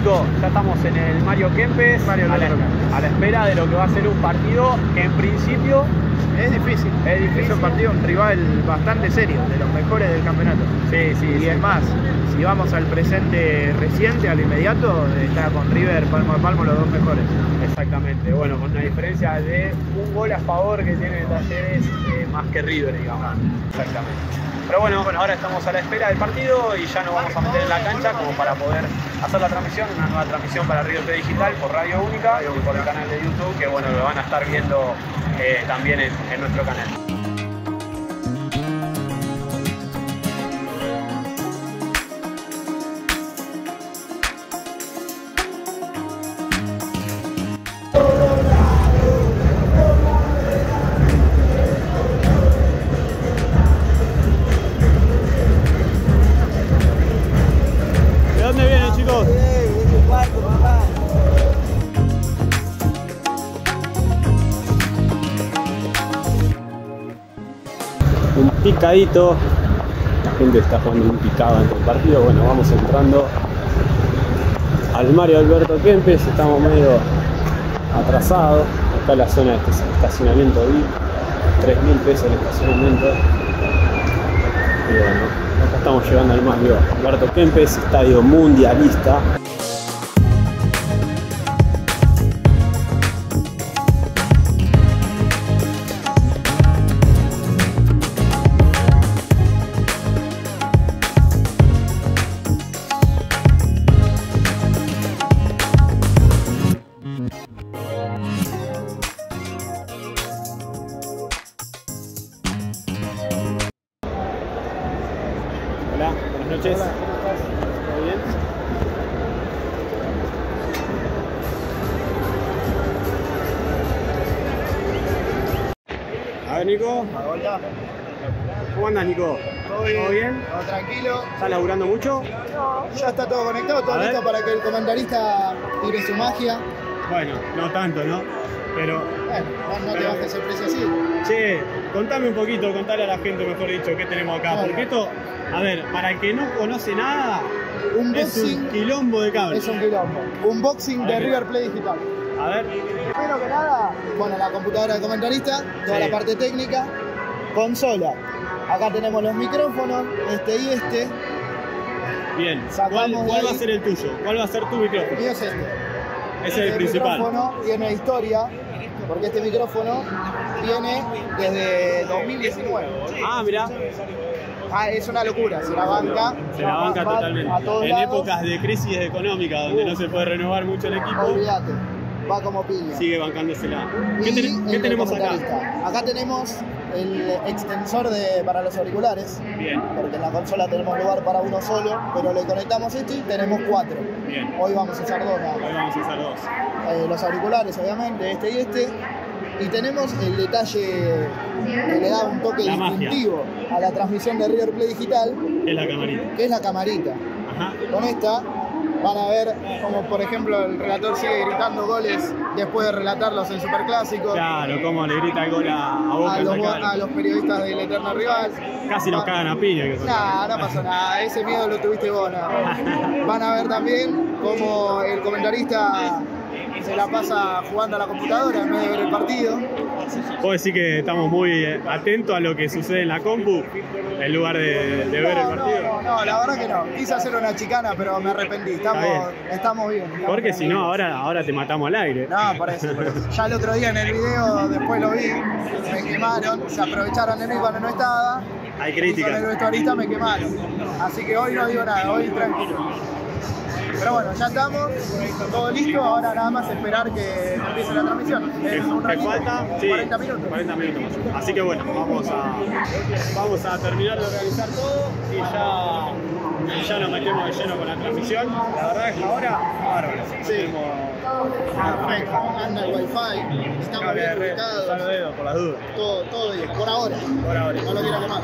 chicos, ya estamos en el Mario Kempes, a la espera de lo que va a ser un partido que en principio es difícil. Es un partido, un rival bastante serio, de los mejores del campeonato. Sí. Y es más, si vamos al presente reciente, al inmediato, está con River palmo a palmo los dos mejores. Exactamente, bueno, con una diferencia de un gol a favor que tiene Talleres más que River, digamos. Exactamente. Pero bueno, ahora estamos a la espera del partido y ya nos vamos a meter en la cancha como para poder hacer la transmisión, una nueva transmisión para River Plate Digital por Radio Única y por el canal de YouTube, que bueno, lo van a estar viendo también en nuestro canal. Un picadito, la gente está jugando un picado en el partido. Bueno, vamos entrando al Mario Alberto Kempes, estamos medio atrasados. Acá la zona de estacionamiento VIP, 3.000 pesos el estacionamiento. Y bueno, acá estamos llegando al Mario Alberto Kempes, estadio mundialista. Hola, buenas noches. Hola, ¿cómo estás? ¿Todo bien? A ver, Nico. Hola. ¿Cómo andas, Nico? ¿Todo bien? ¿Todo bien? ¿Todo tranquilo? ¿Estás laburando mucho? Ya está todo conectado, todo listo para que el comentarista tire su magia. Bueno, no tanto, ¿no? Pero, Bueno, no te bajes el precio así. che, contame un poquito, contale a la gente, mejor dicho, qué tenemos acá. Bueno. Porque esto, a ver, para el que no conoce nada, es Unboxing un quilombo de cables. es un quilombo. Unboxing de River Plate Digital. A ver, Primero que nada, bueno, la computadora del comentarista, toda Sí. la parte técnica, consola. Acá tenemos los micrófonos, este y este. bien. Sacamos ¿Cuál de va a ahí. ser el tuyo? ¿Cuál va a ser tu micrófono? Mío es este. Ese es el Este principal. micrófono tiene historia, porque este micrófono viene desde 2019. Ah, mirá, Es una locura, se la banca. se la banca va totalmente. a todos En lados. épocas de crisis económica, donde no se puede renovar mucho el equipo, Olvídate, va como piña. sigue bancándosela. Y ¿Qué el tenemos acá? comentarista. Acá tenemos el extensor para los auriculares, Bien, porque en la consola tenemos lugar para uno solo, pero le conectamos esto y tenemos 4. bien. Hoy vamos a usar 2 nada Hoy más. vamos a usar dos. Los auriculares, obviamente, este y este. Y tenemos el detalle que le da un toque La magia. distintivo a la transmisión de River Plate Digital, Es la camarita. que es la camarita. Ajá. Con esta van a ver como, por ejemplo, el relator sigue gritando goles después de relatarlos en Superclásico. Claro, como le grita el gol a Boca A en los, Talcahuano. a los periodistas del eterno rival. Casi nos cagan a piña. Que son. Nah, no pasó nada, ese miedo lo tuviste vos, nada más. Van a ver también cómo el comentarista se la pasa jugando a la computadora en vez de ver el partido. Puedo decir que estamos muy atentos a lo que sucede en la compu, en lugar de ver el partido. No, la verdad que no. Quise hacer una chicana, pero me arrepentí. Estamos bien. Porque si no, ahora te matamos al aire. No, por eso. Ya el otro día en el video, después lo vi, me quemaron, se aprovecharon de mí cuando no estaba. Hay Y con críticas. el vestuarista me quemaron. Así que hoy no digo nada, hoy tranquilo. Pero bueno, ya estamos, todo listo, ahora nada más esperar que empiece la transmisión. En un ¿Qué ratito, falta? Sí, 40 minutos. 40 minutos más. Así que bueno, vamos a terminar de organizar todo y ya nos metemos de lleno con la transmisión. La verdad es que ahora, bárbaro. Sí. Tenemos Anda el wifi, estamos bien ubicados, los dedos por las dudas. todo bien, por ahora. Por ahora. No lo quiero quemar.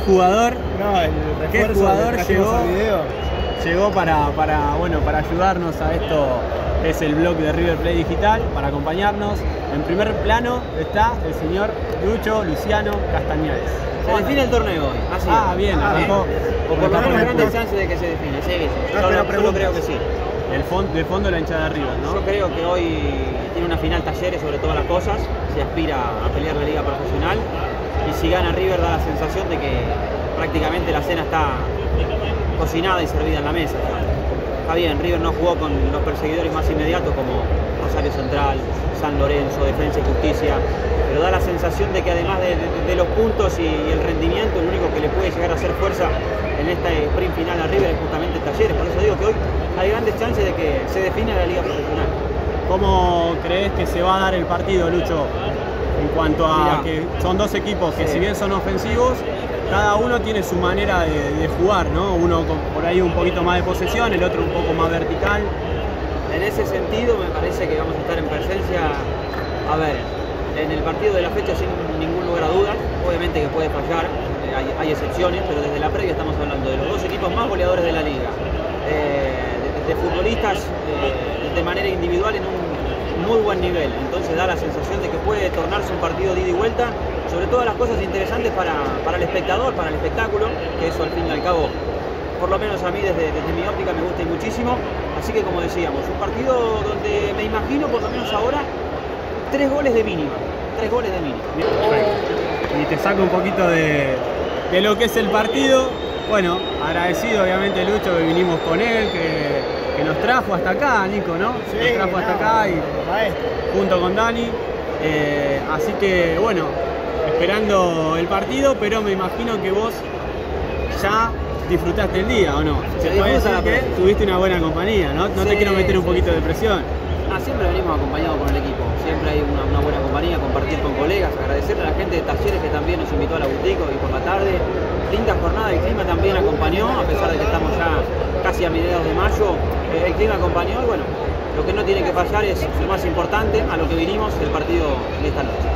jugador? No, el ¿Qué refuerzo jugador que trajimos al video. llegó para ayudarnos a esto? Es el blog de River Plate Digital, para acompañarnos. En primer plano está el señor Luciano Castañares. Se define el torneo hoy. Así es. Bien, arrancó. O por lo menos grandes chances de que se define. Sí, yo creo que sí. De fondo la hinchada de River, ¿no? Yo creo que hoy tiene una final Talleres sobre todas las cosas. Se aspira a pelear la liga profesional. Y si gana River da la sensación de que prácticamente la cena está cocinada y servida en la mesa. Está bien, River no jugó con los perseguidores más inmediatos como Rosario Central, San Lorenzo, Defensa y Justicia, pero da la sensación de que además de los puntos y el rendimiento, lo único que le puede llegar a hacer fuerza en esta sprint final a River es justamente Talleres. Por eso digo que hoy hay grandes chances de que se define la liga profesional. ¿Cómo crees que se va a dar el partido, Lucho? En cuanto a que son dos equipos que si bien son ofensivos, cada uno tiene su manera de jugar, ¿no? Uno por ahí un poquito más de posesión, el otro un poco más vertical. En ese sentido me parece que vamos a estar en presencia, a ver, en el partido de la fecha sin ningún lugar a dudas, obviamente que puede fallar, hay excepciones, pero desde la previa estamos hablando de los dos equipos más goleadores de la liga, de futbolistas de manera individual en un muy buen nivel, entonces da la sensación de que puede tornarse un partido de ida y vuelta, sobre todas las cosas interesantes para el espectador, para el espectáculo, que eso al fin y al cabo, por lo menos a mí desde mi óptica me gusta y muchísimo, así que como decíamos, un partido donde me imagino por lo menos ahora 3 goles de mínima, 3 goles de mínima. Perfecto. Y te saco un poquito de lo que es el partido. Bueno, agradecido obviamente Lucho que vinimos con él, que nos trajo hasta acá, Nico, ¿no? Sí, nos trajo hasta acá y junto con Dani. Así que bueno, esperando el partido, pero me imagino que vos ya disfrutaste el día, ¿o no? Se puede decir que tuviste una buena compañía, ¿no? No te quiero meter un poquito de presión. Siempre venimos acompañados con el equipo, siempre hay una buena compañía, compartir con colegas, agradecerle a la gente de Talleres que también nos invitó a la boutique y por la tarde, linda jornada, el clima también acompañó, a pesar de que estamos ya casi a mediados de mayo, el clima acompañó y bueno, lo que no tiene que fallar es lo más importante, a lo que vinimos, el partido de esta noche.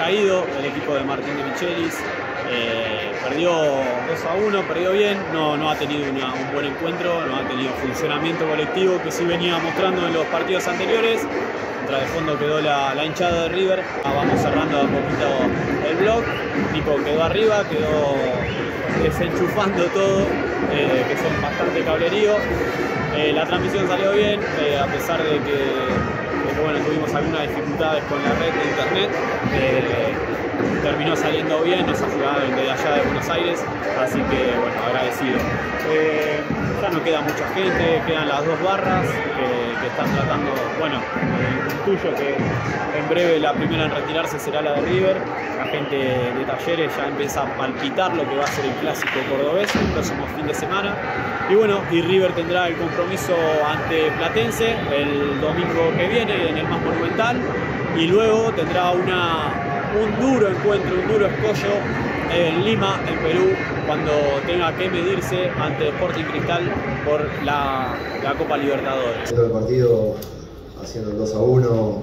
caído el equipo de Martín de Michelis. Perdió 2-1, perdió bien, no ha tenido un buen encuentro, no ha tenido funcionamiento colectivo que sí venía mostrando en los partidos anteriores. Contra de fondo quedó la hinchada de River. Vamos cerrando un poquito el blog. Nico quedó arriba, quedó desenchufando todo, que son bastante cablerío. La transmisión salió bien, a pesar de que bueno, tuvimos algunas dificultades con la red de internet. Terminó saliendo bien, nos ha jugado desde allá de Buenos Aires, así que bueno, agradecido. Ya no queda mucha gente, quedan las 2 barras que están tratando, bueno, intuyo que en breve la primera en retirarse será la de River. La gente de Talleres ya empieza a palpitar lo que va a ser el clásico cordobés el próximo fin de semana. Y bueno, y River tendrá el compromiso ante Platense el domingo que viene en el más monumental, y luego tendrá un duro encuentro, un duro escollo en Lima, en Perú, cuando tenga que medirse ante Sporting Cristal por la Copa Libertadores. El partido haciendo el 2-1,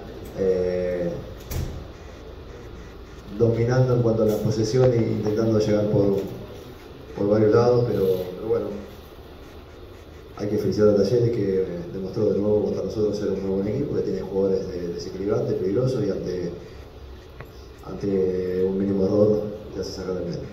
dominando en cuanto a la posesión e intentando llegar por varios lados, pero bueno, hay que felicitar a Talleres, que demostró de nuevo contra nosotros ser un muy buen equipo, que tiene jugadores desequilibrantes, peligrosos, y ante un mínimo error te hace sacar del medio.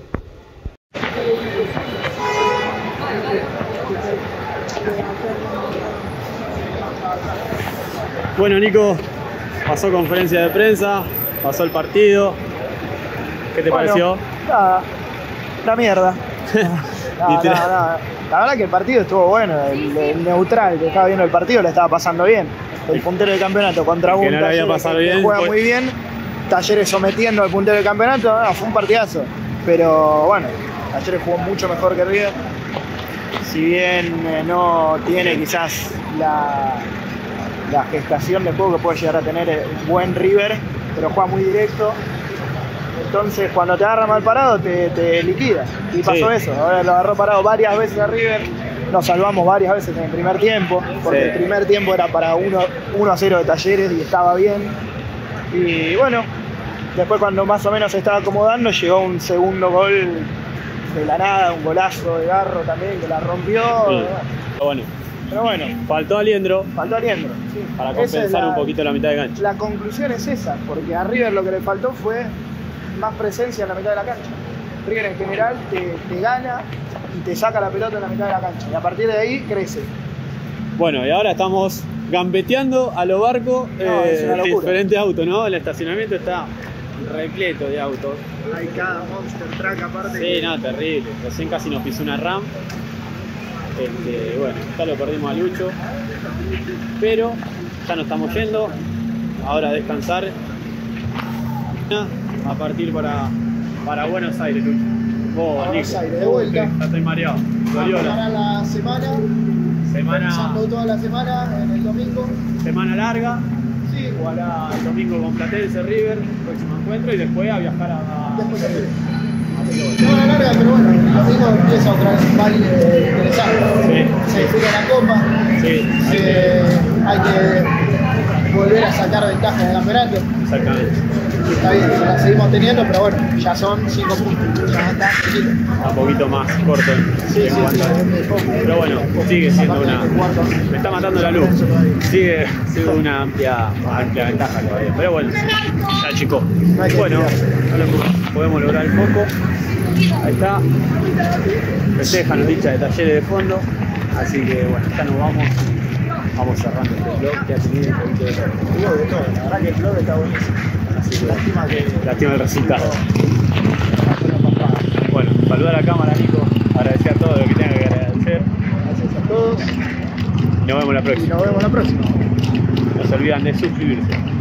Bueno, Nico, pasó conferencia de prensa, pasó el partido. ¿Qué te pareció? Nada, la mierda. Nada. La verdad que el partido estuvo bueno, el neutral que estaba viendo el partido le estaba pasando bien. El puntero del campeonato contra un Talleres que juega muy bien, Talleres sometiendo al puntero del campeonato, fue un partidazo. Pero bueno, Talleres jugó mucho mejor que River. Si bien no tiene quizás la gestación de juego que puede llegar a tener un buen River, pero juega muy directo. Entonces cuando te agarra mal parado te liquida. Y pasó eso, ahora lo agarró parado varias veces a River. Nos salvamos varias veces en el primer tiempo, porque el primer tiempo era para 1-0 de Talleres y estaba bien. Y bueno, después cuando más o menos se estaba acomodando, llegó un segundo gol de la nada, un golazo de Garro también, que la rompió. Sí. Pero bueno, faltó Aliendro. Sí. Para compensar un poquito la mitad de cancha. La conclusión es esa, porque a River lo que le faltó fue más presencia en la mitad de la cancha. River en general te gana y te saca la pelota en la mitad de la cancha, y a partir de ahí crece. Bueno, y ahora estamos gambeteando a lo barco diferentes autos, ¿no? El estacionamiento está repleto de autos. Hay cada monster truck aparte. Sí, no, terrible. Recién casi nos pisó una RAM. Bueno, ya lo perdimos a Lucho. Pero ya nos estamos yendo. Ahora a descansar. A partir para Buenos Aires, Lucho. Buenos Aires, de vuelta. Ya estoy mareado. Para la semana. Empezando toda la semana en el domingo. Semana larga. Sí. Jugará el domingo con Platense River, próximo encuentro, y después a viajar después a River. Semana larga, pero bueno, el domingo empieza otra vez un baile interesante. Sí. Se disfruta la copa. Sí. Hay que volver a sacar ventajas del campeonato. Exactamente. Y está bien, la seguimos teniendo, pero bueno, ya son 5 puntos. Ya está poquito. Un poquito más corto. Sí. Pero bueno, sigue siendo una. Me está matando la luz. Sigue siendo una amplia ventaja todavía. Pero bueno, ya chico. Bueno, podemos lograr el foco. Ahí está. Festejan los hinchas de Talleres de fondo. Así que bueno, ya nos vamos. Vamos cerrando este vlog que ha tenido un poquito de todo. La verdad que el vlog está buenísimo. Así que lástima el resultado. Bueno, saludar a la cámara, Nico. Agradecer a todos lo que tenga que agradecer. Gracias a todos. Y nos vemos la próxima. Y nos vemos la próxima. No se olvidan de suscribirse.